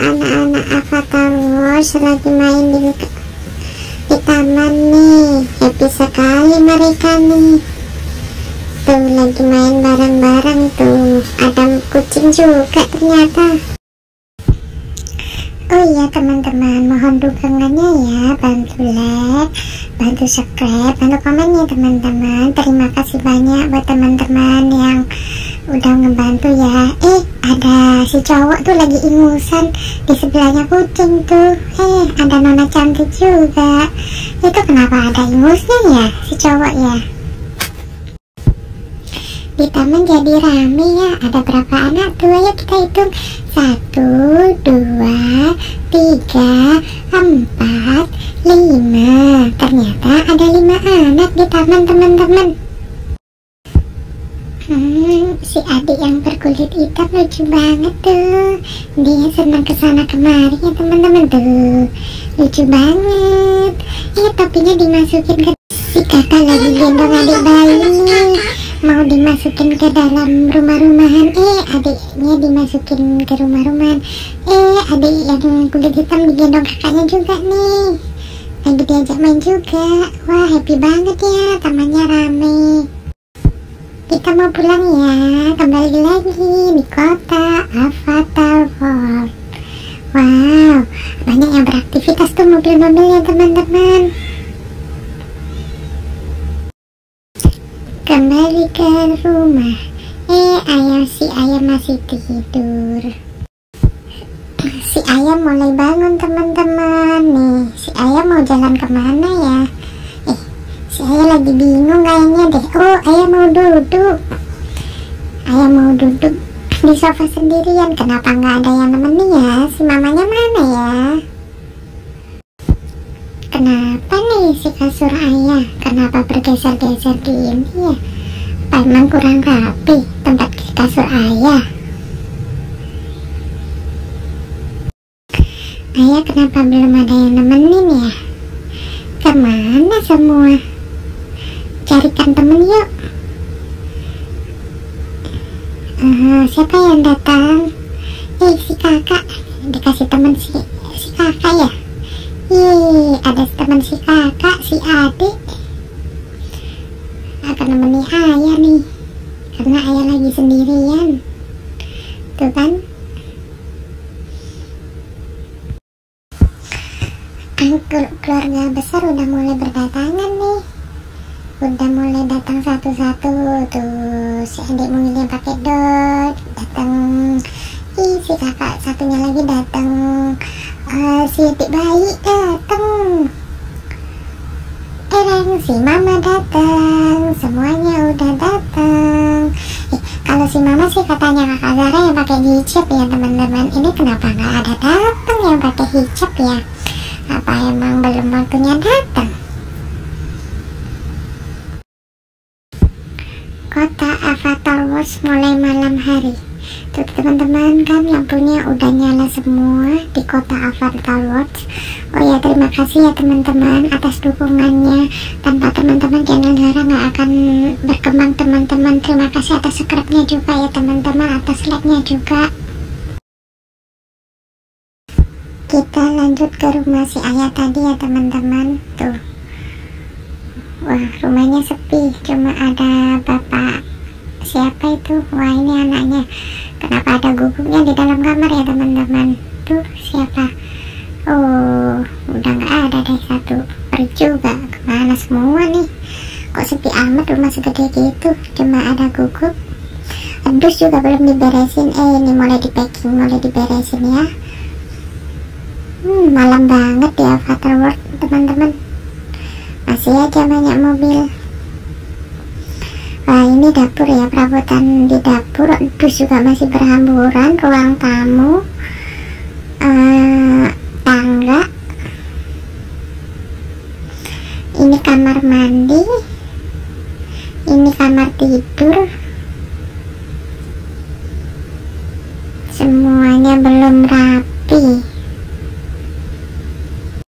anak-anak Avatar Wars lagi main di taman nih. Happy sekali mereka nih. Tuh lagi main bareng-bareng tuh. Ada kucing juga ternyata. Oh iya teman-teman, mohon dukungannya ya. Bantu like, bantu subscribe, bantu komen ya teman-teman. Terima kasih banyak buat teman-teman yang udah ngebantu ya. Ada si cowok tuh lagi ingusan di sebelahnya kucing tuh. Ada nona cantik juga. Itu kenapa ada ingusnya ya si cowok ya? Di taman jadi rame ya. Ada berapa anak tuh? Ayo kita hitung. 1, 2, 3, 4, 5. Ternyata ada 5 anak di taman teman-teman. Si adik yang berkulit hitam lucu banget tuh. Dia senang kesana kemari ya teman-teman tuh. Lucu banget. Topinya dimasukin ke si kakak lagi gendong adik bayi nih. Mau dimasukin ke dalam rumah-rumahan. Adiknya dimasukin ke rumah-rumahan. Adik yang kulit hitam digendong kakaknya juga nih. Lagi diajak main juga. Wah happy banget ya, tamannya rame. Kita mau pulang ya, kembali lagi di kota Avatar World. Wow, banyak yang beraktivitas tuh mobil-mobil ya teman-teman. Kembali ke rumah. Si ayam masih tidur. Si ayam mulai bangun teman-teman nih. Si ayam mau jalan kemana ya? Si ayam lagi bingung kayaknya deh. Ayam mau duduk. Ayam mau duduk di sofa sendirian. Kenapa nggak ada yang nemenin ya? Si mamanya mana ya? Kenapa nih si kasur ayah? Kenapa bergeser-geser gini ya? Apa emang kurang rapi tempat kasur ayah? Ayah kenapa belum ada yang nemenin ya? Kemana semua? Carikan temen yuk. Siapa yang datang? Si kakak. Dikasih temen si kakak ya? Ada teman si kakak, si adik akan nemeni ayah nih, karena ayah lagi sendirian. Tuh kan, keluarga besar udah mulai berdatangan nih. Udah mulai datang satu-satu. Tuh si adik mungil yang pakai dot datang. Si kakak satunya lagi datang. Si adik bayi datang. Si mama datang. Semuanya udah datang. Kalau si mama sih katanya kakak Zara yang pakai hijab ya teman-teman. Ini kenapa nggak ada datang yang pakai hijab ya? Apa emang belum waktunya datang? Kota Avatar Wars mulai malam hari. Tuh teman-teman kan lampunya udah nyala semua di kota Avatar Wars. Oh ya terima kasih ya teman-teman atas dukungannya. Tanpa teman-teman channel Zara nggak akan berkembang teman-teman. Terima kasih atas subscribe-nya juga ya teman-teman, atas like-nya juga. Kita lanjut ke rumah si ayah tadi ya teman-teman. Tuh, wah rumahnya sepi, cuma ada bapak siapa itu. Wah ini anaknya. Kenapa ada guguknya di dalam kamar ya teman-teman? Tuh siapa? Udah nggak ada deh satu. Pergi juga kemana semua nih? Kok sepi amat rumah segede gitu, cuma ada guguk. Dus juga belum diberesin. Ini mulai di packing, mulai diberesin ya. Malam banget ya Avatar World teman-teman. Masih aja banyak mobil. Wah ini dapur ya, perabotan di dapur. Dus juga masih berhamburan. Ruang tamu, tangga. Ini kamar mandi. Ini kamar tidur. Semuanya belum rapi.